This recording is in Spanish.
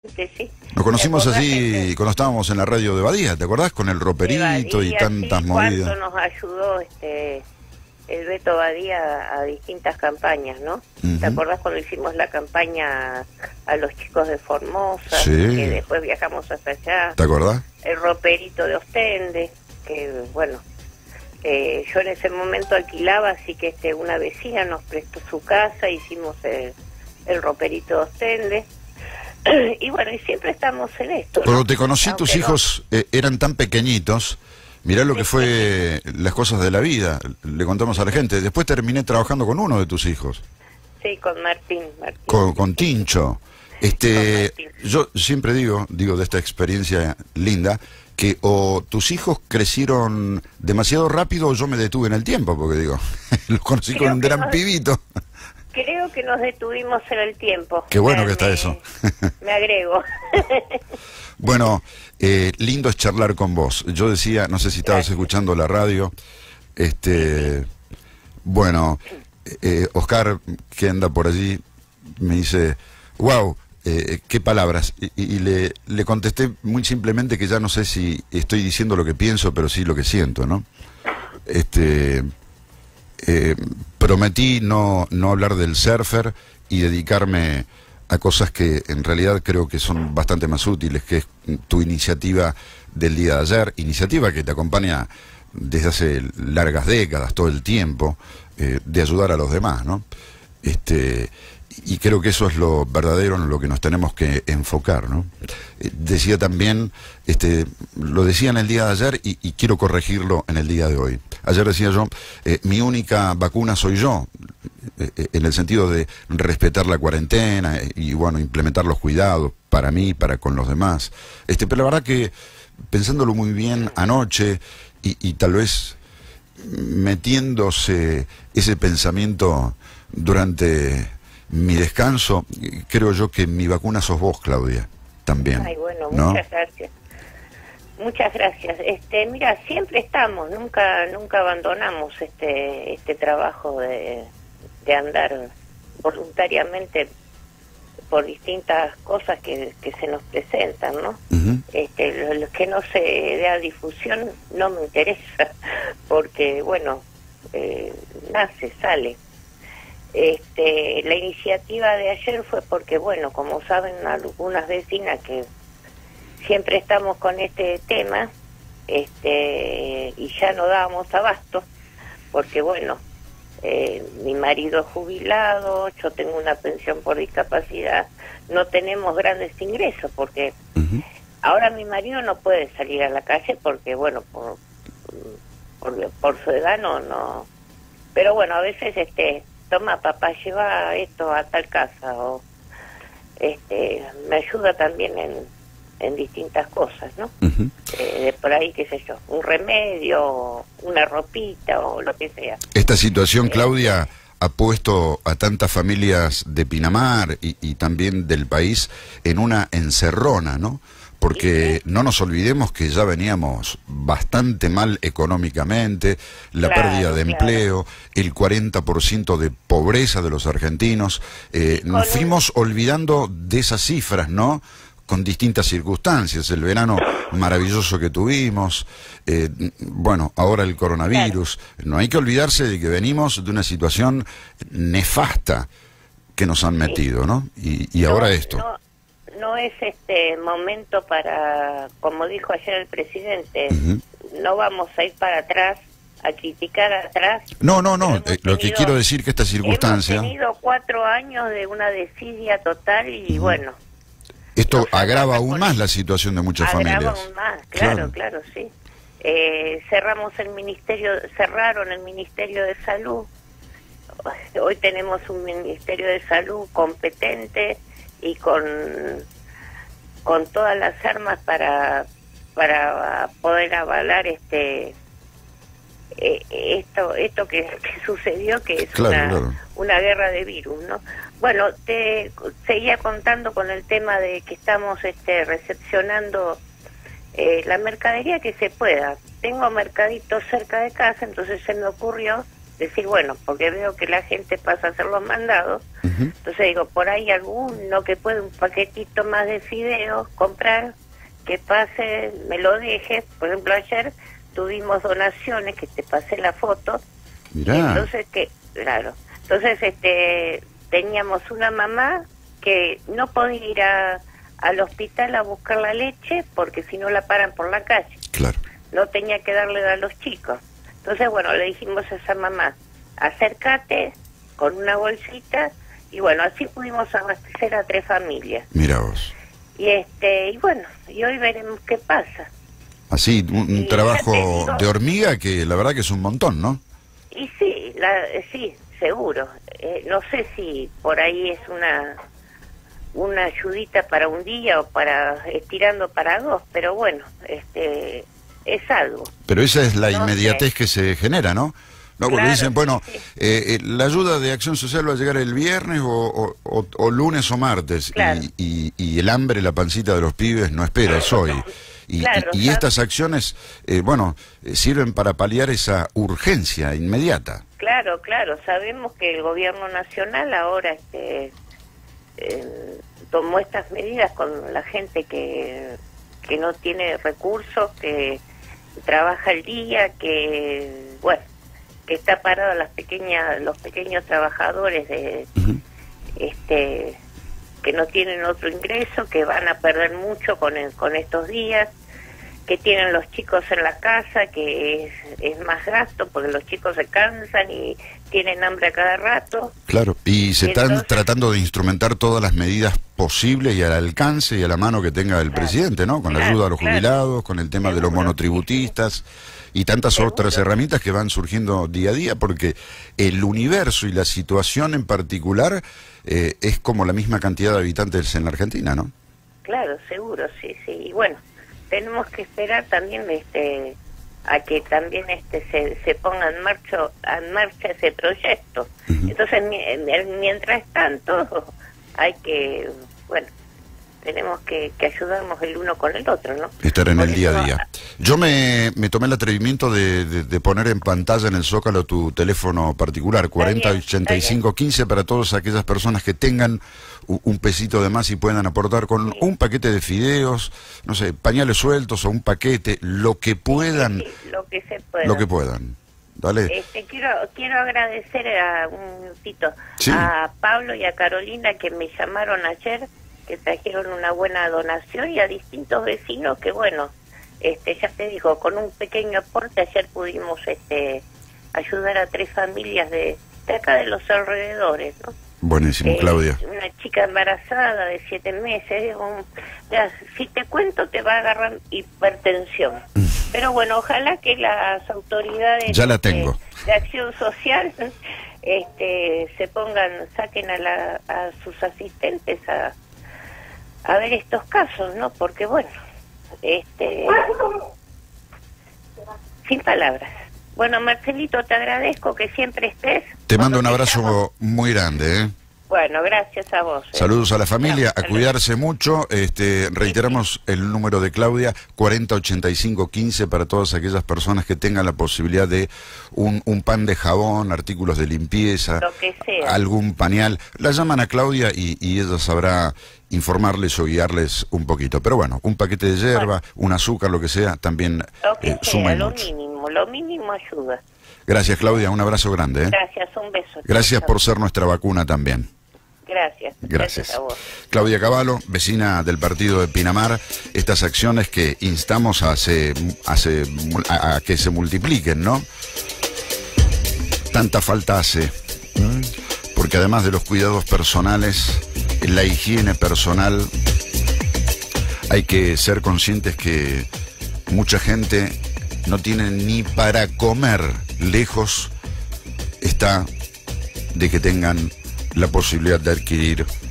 Sí. Nos conocimos así que cuando estábamos en la radio de Badía, ¿te acordás? Con el roperito y tantas sí, movidas. cuánto nos ayudó el Beto Badía a distintas campañas, ¿no? ¿Te acordás cuando hicimos la campaña a los chicos de Formosa? Sí. Que después viajamos hasta allá. ¿Te acordás? El roperito de Ostende, que bueno, yo en ese momento alquilaba, así que una vecina nos prestó su casa, hicimos el roperito de Ostende. Y bueno, y siempre estamos en esto, ¿no? Cuando te conocí, Aunque tus hijos eran tan pequeñitos. Mirá lo que fue las cosas de la vida, le contamos a la gente. Después terminé trabajando con uno de tus hijos. Sí, con Martín. Con Tincho. Con Martín. Yo siempre digo de esta experiencia linda, que o tus hijos crecieron demasiado rápido o yo me detuve en el tiempo, porque digo, los conocí Creo cuando que eran pibitos. Creo que nos detuvimos en el tiempo. Qué bueno que está eso. Me agrego. Bueno, lindo es charlar con vos. Yo decía, no sé si estabas escuchando la radio, bueno, Oscar, que anda por allí, me dice, wow, qué palabras. Y le contesté muy simplemente que ya no sé si estoy diciendo lo que pienso, pero sí lo que siento, ¿no? Prometí no hablar del surfer y dedicarme a cosas que en realidad creo que son bastante más útiles, que es tu iniciativa del día de ayer, iniciativa que te acompaña desde hace largas décadas, todo el tiempo, de ayudar a los demás, ¿no? Y creo que eso es lo verdadero en lo que nos tenemos que enfocar, ¿no? Decía también, lo decía en el día de ayer y quiero corregirlo en el día de hoy. Ayer decía yo, mi única vacuna soy yo, en el sentido de respetar la cuarentena y bueno, implementar los cuidados para mí y para con los demás. Pero la verdad que pensándolo muy bien anoche y tal vez metiéndose ese pensamiento durante mi descanso, creo yo que mi vacuna sos vos, Claudia, también. Ay, bueno, ¿no? Muchas gracias. Muchas gracias. Mira, siempre estamos, nunca abandonamos este trabajo de andar voluntariamente por distintas cosas que se nos presentan, ¿no? Lo que no se da difusión no me interesa, porque, bueno, sale. La iniciativa de ayer fue porque, bueno, como saben algunas vecinas que siempre estamos con este tema, y ya no dábamos abasto, porque, bueno, mi marido es jubilado, yo tengo una pensión por discapacidad, no tenemos grandes ingresos, porque ahora mi marido no puede salir a la calle porque, bueno, por su edad no, pero bueno, a veces toma papá, lleva esto a tal casa, o me ayuda también en distintas cosas, ¿no? Por ahí, qué sé yo, un remedio, una ropita o lo que sea. Esta situación, Claudia, ha puesto a tantas familias de Pinamar y también del país en una encerrona, ¿no? Porque no nos olvidemos que ya veníamos bastante mal económicamente, la pérdida de empleo, el 40% de pobreza de los argentinos, nos fuimos olvidando de esas cifras, ¿no? Con distintas circunstancias, el verano maravilloso que tuvimos, bueno, ahora el coronavirus. No hay que olvidarse de que venimos de una situación nefasta que nos han metido, ¿no? Y ahora esto. No es momento para, como dijo ayer el presidente, no vamos a ir para atrás, a criticar atrás. No, lo que quiero decir que esta circunstancia... Hemos tenido 4 años de una desidia total y bueno... Esto agrava aún más la situación de muchas familias. Agrava aún más, claro, sí. Cerraron el Ministerio de Salud. Hoy tenemos un Ministerio de Salud competente y con todas las armas para poder avalar esto que sucedió, que es una guerra de virus, ¿no? Bueno, te seguía contando con el tema de que estamos recepcionando la mercadería que se pueda. Tengo mercaditos cerca de casa, entonces se me ocurrió decir, bueno, porque veo que la gente pasa a hacer los mandados, entonces digo, por ahí alguno que pueda un paquetito más de fideos comprar, que pase, me lo deje. Por ejemplo, ayer tuvimos donaciones, que te pasé la foto. Mirá. Entonces, entonces teníamos una mamá que no podía ir al hospital a buscar la leche porque si no la paran por la calle. Claro. No tenía que darle a los chicos. Entonces, bueno, le dijimos a esa mamá, acércate con una bolsita, y bueno, así pudimos abastecer a 3 familias. Mira vos. Y bueno, y hoy veremos qué pasa. Así, un trabajo de hormiga que la verdad que es un montón, ¿no? Y sí, sí, seguro. No sé si por ahí es una ayudita para un día o para estirando para 2, pero bueno, es algo. Pero esa es la No inmediatez sé. que se genera, ¿no? No, porque Claro, dicen, bueno, sí. la ayuda de Acción Social va a llegar el viernes o lunes o martes. Claro. Y el hambre, la pancita de los pibes no espera, es hoy. Claro, Y estas acciones, sirven para paliar esa urgencia inmediata. Claro, sabemos que el gobierno nacional ahora tomó estas medidas con la gente que no tiene recursos, que trabaja el día, que está parado los pequeños trabajadores que no tienen otro ingreso, que van a perder mucho con estos días, que tienen los chicos en la casa, que es más gasto porque los chicos se cansan y tienen hambre a cada rato. Claro, y se están Entonces, tratando de instrumentar todas las medidas posibles y al alcance y a la mano que tenga el presidente, ¿no? Con la ayuda a los jubilados, con el tema de los monotributistas y tantas otras herramientas que van surgiendo día a día, porque el universo y la situación en particular es como la misma cantidad de habitantes en la Argentina, ¿no? Claro, seguro, sí. Y bueno, tenemos que esperar también a que también se ponga en marcha ese proyecto. Entonces, mientras tanto, hay que, tenemos que ayudarnos el uno con el otro, ¿no? Estar en el día a día. Yo me tomé el atrevimiento de poner en pantalla en el Zócalo tu teléfono particular, 408515, para todas aquellas personas que tengan un pesito de más y puedan aportar con un paquete de fideos, no sé, pañales sueltos o un paquete, lo que puedan. Sí, lo que se pueda. Lo que puedan. Dale. Quiero agradecer un minutito Sí. a Pablo y a Carolina que me llamaron ayer, que trajeron una buena donación, y a distintos vecinos que ya te digo, con un pequeño aporte ayer pudimos ayudar a 3 familias de acá de los alrededores, ¿no? Buenísimo, Claudia. Una chica embarazada de 7 meses, si te cuento te va a agarrar hipertensión. Pero bueno, ojalá que las autoridades Ya la tengo. de acción social saquen a sus asistentes a ver estos casos, ¿no? Porque sin palabras. Bueno, Marcelito, te agradezco que siempre estés. Te mando un Cuando te abrazo llamo. muy grande, ¿eh? Bueno, gracias a vos. Saludos a la familia, a Hasta cuidarse mucho. Reiteramos el número de Claudia, 408515, para todas aquellas personas que tengan la posibilidad de un pan de jabón, artículos de limpieza, lo que sea. algún pañal. La llaman a Claudia y ella sabrá informarles o guiarles un poquito. Pero bueno, un paquete de yerba, un azúcar, lo que sea, también Lo que suma sea, y lo mucho. mínimo ayuda. Gracias, Claudia, un abrazo grande, ¿eh? Gracias, un beso. Gracias Chao. por ser nuestra vacuna también. Gracias a vos. Claudia Cavallo, vecina del partido de Pinamar, estas acciones que instamos a que se multipliquen, ¿no? Tanta falta hace, porque además de los cuidados personales, la higiene personal, hay que ser conscientes que mucha gente no tiene ni para comer, lejos está de que tengan la posibilidad de adquirir